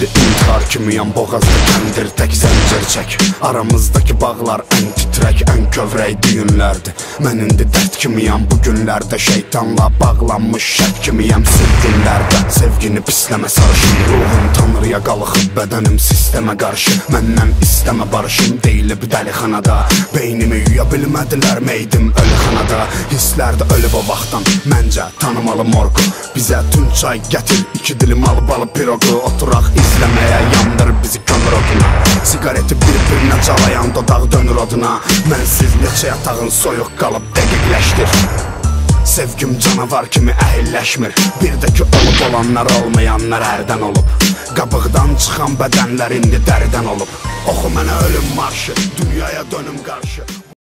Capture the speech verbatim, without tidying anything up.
İndi intihar kimiyəm, boğazda kəndir, tək zəncir çək. Aramızdakı bağlar ən titrək, ən kövrək düyünlərdir. Mən indi dərd kimiyəm, bu günlərdə şeytanla bağlanmış şək kimiyəm. Sevginlərdə sevgini pisləmə sarışın, ruhum tanrıya qalıxıb, bədənim sistemə qarşı. Məndən istəmə barışım, deyilib dəlixanada. Beynimi yuya bilmədilər, meydim ölüxanada. Hisslərdə ölüb o vaxtdan, məncə tanımalı morgu. Bizə tün çay gətir, iki dilim alı balı pirogu. Oturaq izləməyə, yandır bizi kömür oduna. Sigareti bir-birinə calayan dodaq dönür oduna. Mənsiz neçə yatağın soyuq qalıb dəqiqləşdir. Sevgim canavar kimi əhilləşmir. Bir də ki olub olanlar olmayanlar ərdən olub. Qabıqdan çıxan bədənlər indi dərdən olub. Oxu mənə ölüm marşı, dünyaya dönüm qarşı.